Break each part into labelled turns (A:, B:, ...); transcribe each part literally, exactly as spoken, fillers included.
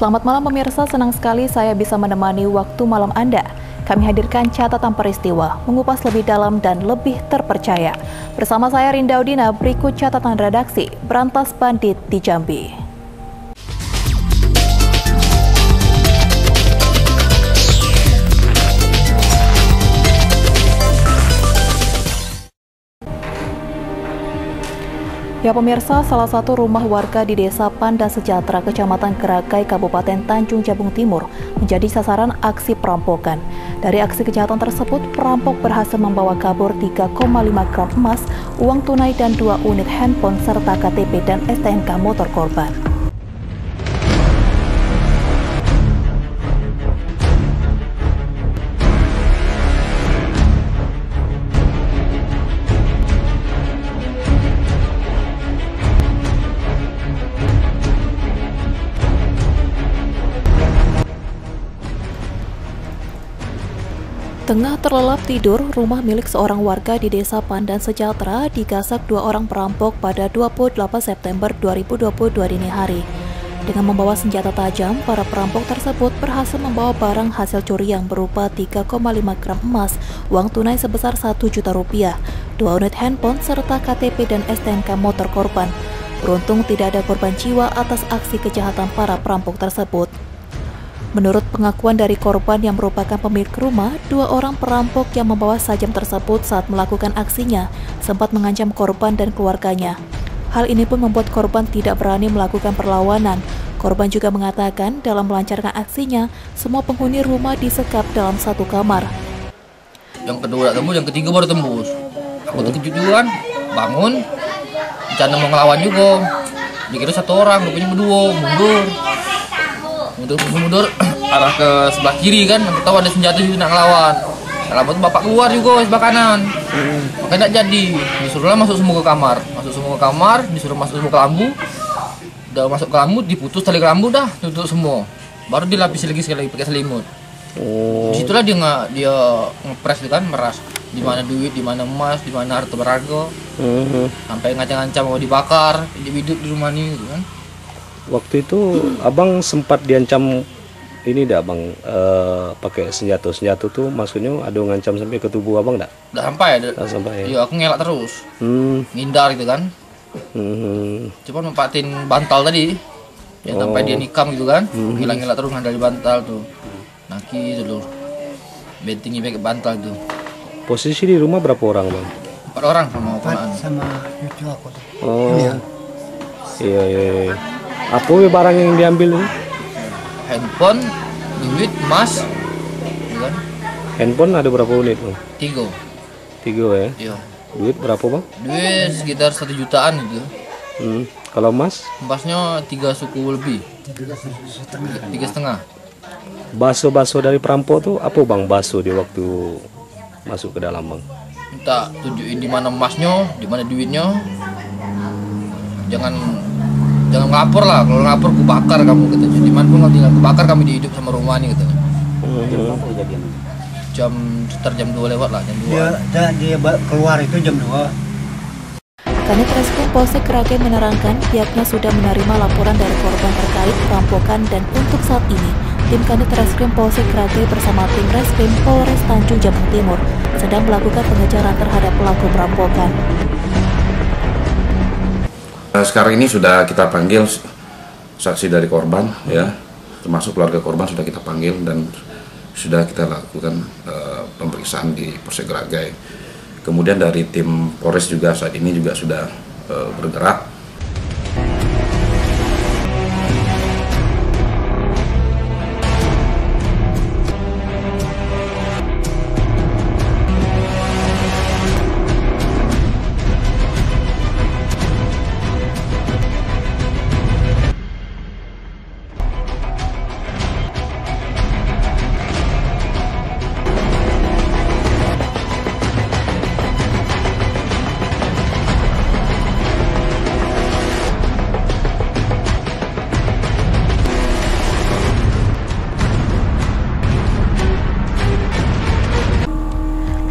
A: Selamat malam pemirsa, senang sekali saya bisa menemani waktu malam Anda. Kami hadirkan catatan peristiwa, mengupas lebih dalam dan lebih terpercaya. Bersama saya Rinda Udina, berikut catatan redaksi Berantas Bandit di Jambi. Ya pemirsa, salah satu rumah warga di Desa Pandan Sejahtera, Kecamatan Keragai, Kabupaten Tanjung Jabung Timur menjadi sasaran aksi perampokan. Dari aksi kejahatan tersebut, perampok berhasil membawa kabur tiga koma lima gram emas, uang tunai dan dua unit handphone serta K T P dan S T N K motor korban. Tengah terlelap tidur, rumah milik seorang warga di Desa Pandan Sejahtera digasak dua orang perampok pada dua puluh delapan September dua ribu dua puluh dua dini hari. Dengan membawa senjata tajam, para perampok tersebut berhasil membawa barang hasil curi yang berupa tiga koma lima gram emas, uang tunai sebesar satu juta rupiah, dua unit handphone, serta K T P dan S T N K motor korban. Beruntung tidak ada korban jiwa atas aksi kejahatan para perampok tersebut. Menurut pengakuan dari korban yang merupakan pemilik rumah, dua orang perampok yang membawa sajam tersebut saat melakukan aksinya sempat mengancam korban dan keluarganya. Hal ini pun membuat korban tidak berani melakukan perlawanan. Korban juga mengatakan dalam melancarkan aksinya, semua penghuni rumah disekap dalam satu kamar.
B: Yang kedua tembus, yang ketiga baru tembus. Aku terkejut juga kan, bangun, rencana mau ngelawan juga. Dikira satu orang, rupanya berdua, mundur. Mundur, mundur, arah ke sebelah kiri kan, aku tahu ada senjata juga nak ngelawan. Ngelawan bapak keluar juga sebelah kanan. Makanya tidak jadi, disuruhlah masuk semua ke kamar. Masuk semua ke kamar, disuruh masuk semua ke lambu. Udah masuk ke lambu, diputus tali lambu dah, tutup semua. Baru dilapisi lagi sekali lagi pakai selimut. Oh. Disitulah dia nggak dia ngepres itu kan, meras. Di mana duit, di mana emas, di mana harta berharga. Uh-huh. Sampai ngancam-ngancam mau dibakar, hidup di rumah ini gitu kan.
C: Waktu itu abang sempat diancam ini dah abang uh, pakai senjata senjata tuh maksudnya ada ngancam sampai ke tubuh abang dah?
B: Udah sampai ada.
C: Udah sampai. Ya?
B: Iya aku ngelak terus. Hmm. Ngindar gitu kan. Hmm. Cuma mempatin bantal tadi. Ya oh. Sampai dia nikam gitu kan. Hmm. Ngilang-ngilang terus ngandali bantal tuh. Naki dulu. Bentingnya pakai bantal tuh.
C: Posisi di rumah berapa orang bang?
B: Empat orang sama ponakan.
D: Sama cucu aku tuh.
C: Oh. Iya iya. iya. Apa barang yang diambil ini?
B: Handphone, duit, emas, kan?
C: Handphone ada berapa unit bang?
B: Tiga.
C: Tiga ya?
B: Iya.
C: Duit berapa bang?
B: Duit sekitar satu jutaan itu.
C: Hmm. Kalau emas?
B: Emasnya tiga suku lebih. Tiga setengah.
C: Baso-baso dari perampok tuh apa bang? Baso di waktu masuk ke dalam bang?
B: Minta tunjukin di mana emasnya, di mana duitnya. Jangan Jangan ngapor lah, kalau ngapor ku bakar kamu katanya. Dimana pun kalau tinggal ku bakar kami dihidup sama rumah ini katanya. Hmm. Jam sekitar jam dua lewat lah, jam dua.
D: Dia, dia keluar itu jam dua.
A: Kanit Reskrim Polsek Keragai menerangkan pihaknya sudah menerima laporan dari korban terkait perampokan dan untuk saat ini tim Kanit Reskrim Polsek Keragai bersama tim Reskrim Polres Tanjung Jabung Timur sedang melakukan pengejaran terhadap pelaku perampokan.
E: Sekarang ini sudah kita panggil saksi dari korban, ya, termasuk keluarga korban sudah kita panggil dan sudah kita lakukan uh, pemeriksaan di Polsek Keragai. Kemudian dari tim Polres juga saat ini juga sudah uh, bergerak.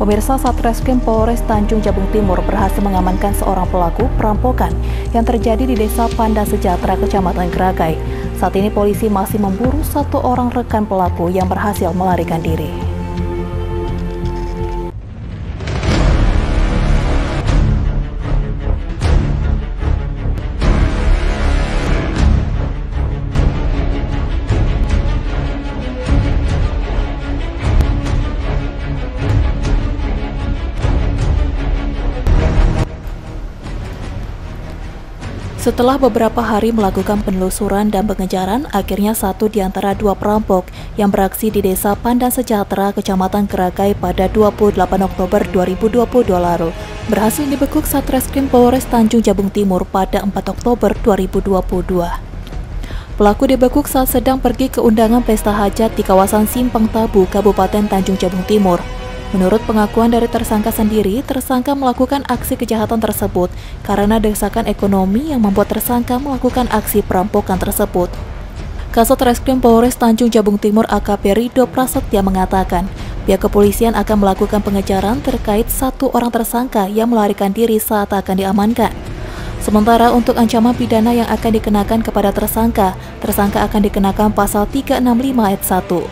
A: Pemirsa, Satreskrim Polres Tanjung Jabung Timur berhasil mengamankan seorang pelaku perampokan yang terjadi di Desa Pandan Sejahtera, Kecamatan Geragai. Saat ini polisi masih memburu satu orang rekan pelaku yang berhasil melarikan diri. Setelah beberapa hari melakukan penelusuran dan pengejaran, akhirnya satu di antara dua perampok yang beraksi di Desa Pandan Sejahtera, Kecamatan Geragai pada dua puluh delapan Oktober dua ribu dua puluh dua lalu berhasil dibekuk Satreskrim Polres Tanjung Jabung Timur pada empat Oktober dua ribu dua puluh dua. Pelaku dibekuk saat sedang pergi ke undangan pesta hajat di kawasan Simpang Tabu, Kabupaten Tanjung Jabung Timur. Menurut pengakuan dari tersangka sendiri, tersangka melakukan aksi kejahatan tersebut karena desakan ekonomi yang membuat tersangka melakukan aksi perampokan tersebut. Kasat Reskrim Polres Tanjung Jabung Timur A K P Ridho Prasetya mengatakan, pihak kepolisian akan melakukan pengejaran terkait satu orang tersangka yang melarikan diri saat akan diamankan. Sementara untuk ancaman pidana yang akan dikenakan kepada tersangka, tersangka akan dikenakan pasal tiga enam lima ayat satu.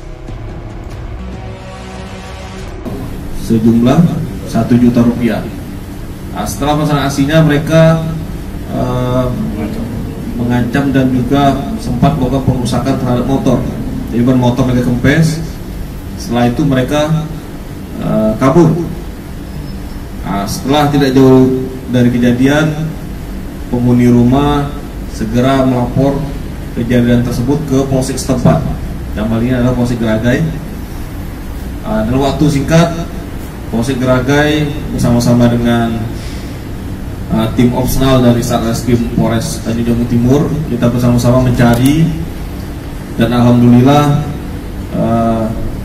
F: Sejumlah satu juta rupiah. Nah, setelah melaksanakan aksinya mereka uh, mengancam dan juga sempat melakukan pengerusakan terhadap motor. Jadi ban motor mereka kempes. Setelah itu mereka uh, kabur. Nah, setelah tidak jauh dari kejadian, penghuni rumah segera melapor kejadian tersebut ke polsek setempat. Dalam hal ini adalah Polsek Geragai. Uh, dalam waktu singkat, Polsek Geragai bersama-sama dengan uh, tim opsional dari Satreskrim Polres Tanjung Jabung Timur, kita bersama-sama mencari dan alhamdulillah uh,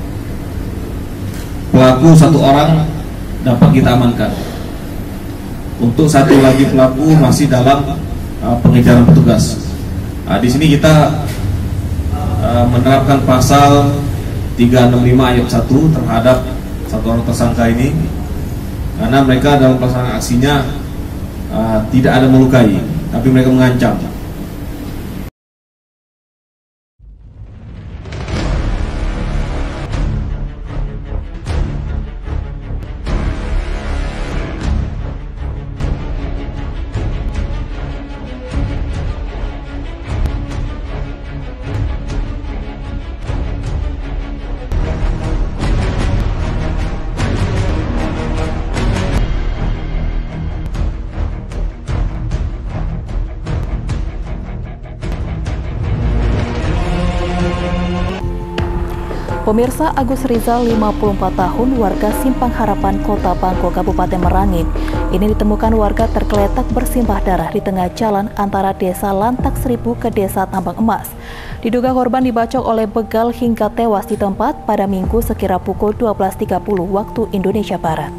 F: pelaku satu orang dapat kita amankan. Untuk satu lagi pelaku masih dalam uh, pengejaran petugas. Uh, di sini kita uh, menerapkan pasal tiga enam lima ayat satu terhadap satu orang tersangka ini karena mereka dalam pelaksanaan aksinya uh, tidak ada melukai, tapi mereka mengancam.
A: Pemirsa, Agus Rizal, lima puluh empat tahun, warga Simpang Harapan, Kota Bangko, Kabupaten Merangin. Ini ditemukan warga tergeletak bersimbah darah di tengah jalan antara Desa Lantak Seribu ke Desa Tambang Emas. Diduga korban dibacok oleh begal hingga tewas di tempat pada Minggu sekira pukul dua belas tiga puluh waktu Indonesia Barat.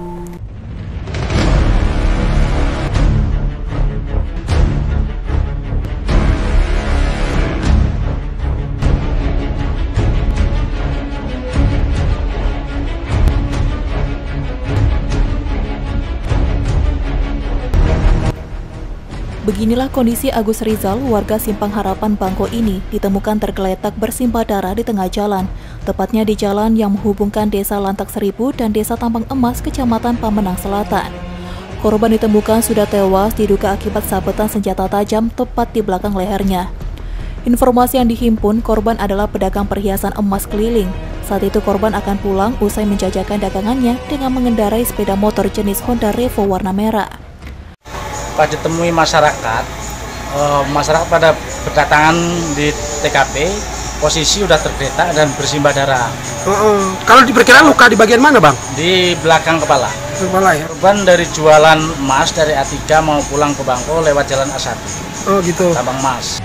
A: Beginilah kondisi Agus Rizal, warga Simpang Harapan Bangko ini, ditemukan tergeletak bersimbah darah di tengah jalan, tepatnya di jalan yang menghubungkan Desa Lantak Seribu dan Desa Tambang Emas, Kecamatan Pamenang Selatan. Korban ditemukan sudah tewas diduga akibat sabetan senjata tajam tepat di belakang lehernya. Informasi yang dihimpun, korban adalah pedagang perhiasan emas keliling. Saat itu korban akan pulang usai menjajakan dagangannya dengan mengendarai sepeda motor jenis Honda Revo warna merah.
G: Pas ditemui masyarakat, eh, masyarakat pada berdatangan di T K P, posisi udah tergeletak dan bersimbah darah.
H: Uh, uh, kalau diperkirakan luka di bagian mana, Bang?
G: Di belakang kepala.
H: Kepala ya.
G: Korban dari jualan emas dari A tiga mau pulang ke Bangko lewat jalan A satu.
H: Oh gitu.
G: Tambang emas.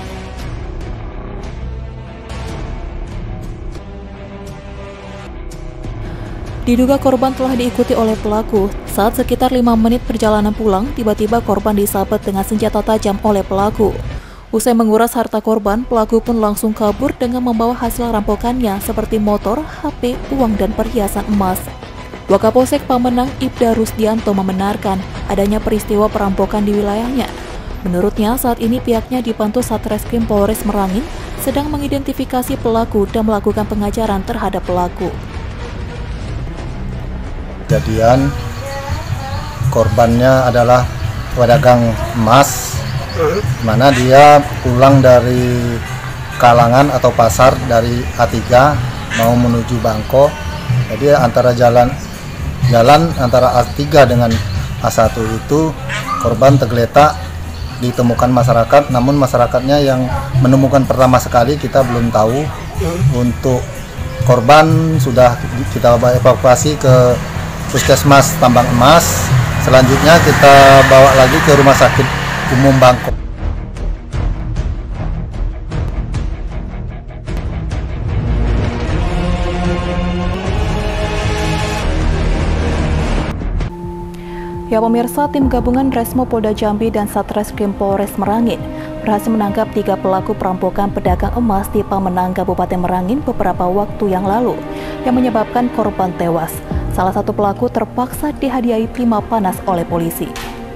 A: Diduga korban telah diikuti oleh pelaku. Saat sekitar lima menit perjalanan pulang, tiba-tiba korban disabet dengan senjata tajam oleh pelaku. Usai menguras harta korban, pelaku pun langsung kabur dengan membawa hasil rampokannya seperti motor, H P, uang, dan perhiasan emas. Wakapolsek Pamenang Ibda Rusdianto membenarkan adanya peristiwa perampokan di wilayahnya. Menurutnya, saat ini pihaknya dibantu Satreskrim Polres Merangin sedang mengidentifikasi pelaku dan melakukan pengajaran terhadap pelaku.
I: Kejadian korbannya adalah pedagang emas, di mana dia pulang dari Kalangan atau pasar dari A tiga mau menuju Bangko. Jadi antara jalan jalan antara A tiga dengan A satu itu korban tergeletak ditemukan masyarakat, namun masyarakatnya yang menemukan pertama sekali kita belum tahu. Untuk korban sudah kita evakuasi ke Puskesmas Tambang Emas, selanjutnya kita bawa lagi ke Rumah Sakit Umum Bangko.
A: Ya pemirsa, tim gabungan Resmo Polda Jambi dan Satreskrim Polres Merangin berhasil menangkap tiga pelaku perampokan pedagang emas di Pamenang, Kabupaten Merangin beberapa waktu yang lalu yang menyebabkan korban tewas. Salah satu pelaku terpaksa dihadiahi timah panas oleh polisi.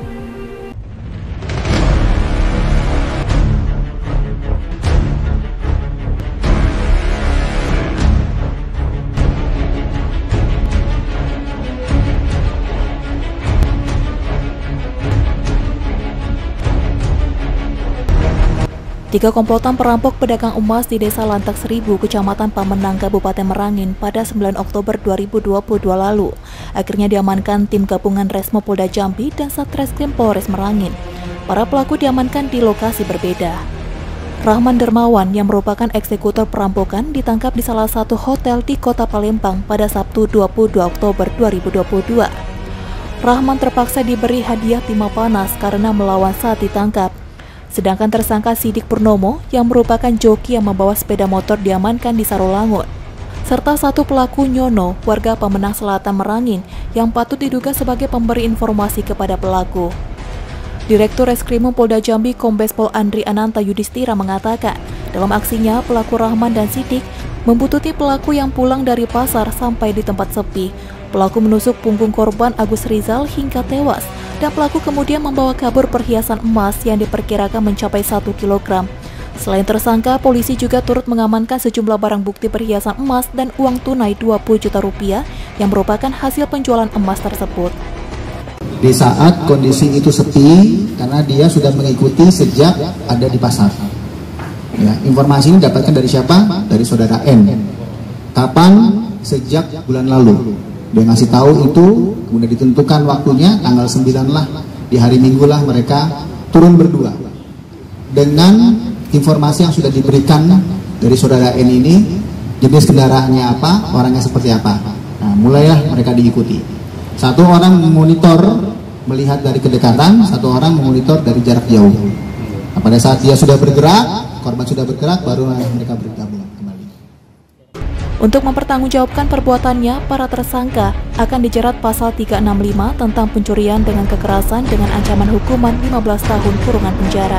A: Tiga komplotan perampok pedagang emas di Desa Lantak Seribu, Kecamatan Pamenang, Kabupaten Merangin pada sembilan Oktober dua ribu dua puluh dua lalu akhirnya diamankan tim gabungan Resmo Polda Jambi dan Satreskrim Polres Merangin. Para pelaku diamankan di lokasi berbeda. Rahman Dermawan yang merupakan eksekutor perampokan ditangkap di salah satu hotel di Kota Palembang pada Sabtu dua puluh dua Oktober dua ribu dua puluh dua. Rahman terpaksa diberi hadiah timah panas karena melawan saat ditangkap. Sedangkan tersangka Sidik Purnomo yang merupakan joki yang membawa sepeda motor diamankan di Sarolangun. Serta satu pelaku Nyono, warga Pamenang Selatan Merangin, yang patut diduga sebagai pemberi informasi kepada pelaku. Direktur Reskrimum Polda Jambi Kombes Pol Andri Ananta Yudhistira mengatakan, dalam aksinya pelaku Rahman dan Sidik membuntuti pelaku yang pulang dari pasar sampai di tempat sepi. Pelaku menusuk punggung korban Agus Rizal hingga tewas, dan pelaku kemudian membawa kabur perhiasan emas yang diperkirakan mencapai satu kilogram. Selain tersangka, polisi juga turut mengamankan sejumlah barang bukti perhiasan emas dan uang tunai dua puluh juta rupiah yang merupakan hasil penjualan emas tersebut.
J: Di saat kondisi itu sepi, karena dia sudah mengikuti sejak ada di pasar. Ya, informasi ini didapatkan dari siapa? Dari saudara N. Kapan? Sejak bulan lalu. Dia ngasih tahu itu, kemudian ditentukan waktunya, tanggal sembilan lah, di hari Minggu lah mereka turun berdua. Dengan informasi yang sudah diberikan dari saudara N ini, jenis kendaraannya apa, orangnya seperti apa. Nah, mulailah mereka diikuti. Satu orang memonitor, melihat dari kedekatan, satu orang memonitor dari jarak jauh. Nah, pada saat dia sudah bergerak, korban sudah bergerak, baru mereka bergabung.
A: Untuk mempertanggungjawabkan perbuatannya, para tersangka akan dijerat pasal tiga enam lima tentang pencurian dengan kekerasan dengan ancaman hukuman lima belas tahun kurungan penjara.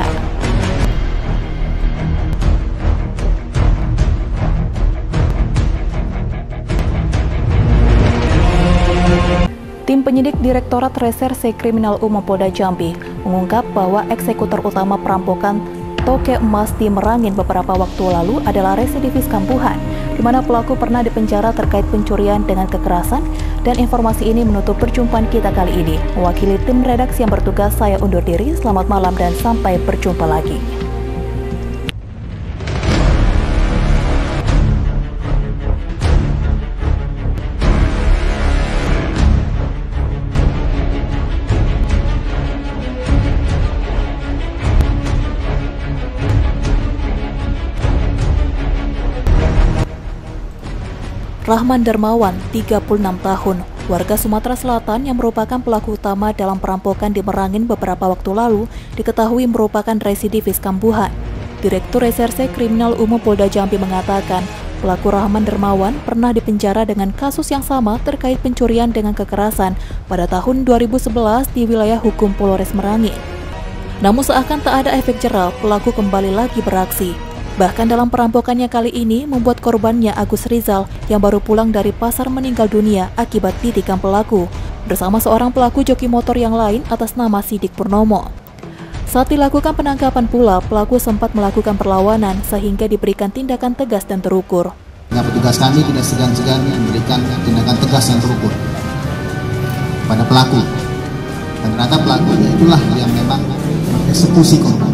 A: Tim penyidik Direktorat Reserse Kriminal Umum Polda Jambi mengungkap bahwa eksekutor utama perampokan Toke Emas di Merangin beberapa waktu lalu adalah residivis kambuhan, di mana pelaku pernah dipenjara terkait pencurian dengan kekerasan, dan informasi ini menutup perjumpaan kita kali ini. Mewakili tim redaksi yang bertugas, saya undur diri. Selamat malam dan sampai berjumpa lagi. Rahman Dermawan, tiga puluh enam tahun, warga Sumatera Selatan yang merupakan pelaku utama dalam perampokan di Merangin beberapa waktu lalu, diketahui merupakan residivis kambuhan. Direktur Reserse Kriminal Umum Polda Jambi mengatakan, pelaku Rahman Dermawan pernah dipenjara dengan kasus yang sama terkait pencurian dengan kekerasan pada tahun dua ribu sebelas di wilayah hukum Polres Merangin. Namun seakan tak ada efek jera, pelaku kembali lagi beraksi. Bahkan dalam perampokannya kali ini membuat korbannya Agus Rizal yang baru pulang dari pasar meninggal dunia akibat ditikam pelaku bersama seorang pelaku joki motor yang lain atas nama Sidik Purnomo. Saat dilakukan penangkapan pula, pelaku sempat melakukan perlawanan sehingga diberikan tindakan tegas dan terukur.
J: Nah, petugas kami tidak segan-segan memberikan tindakan tegas dan terukur pada pelaku. Dan ternyata pelakunya itulah yang memang eksekusi korban.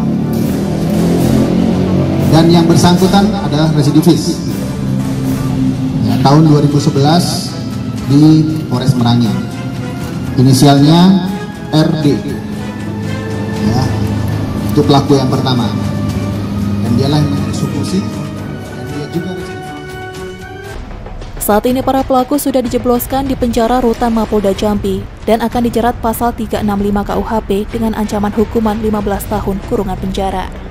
J: Dan yang bersangkutan adalah residivis. Ya, tahun dua ribu sebelas di Polres Merangin. Inisialnya R D. Ya, itu pelaku yang pertama. Dan dialah yang mengeksekusi dan dia juga residivis.
A: Saat ini para pelaku sudah dijebloskan di penjara Rutan Mapolda Jambi dan akan dijerat pasal tiga enam lima K U H P dengan ancaman hukuman lima belas tahun kurungan penjara.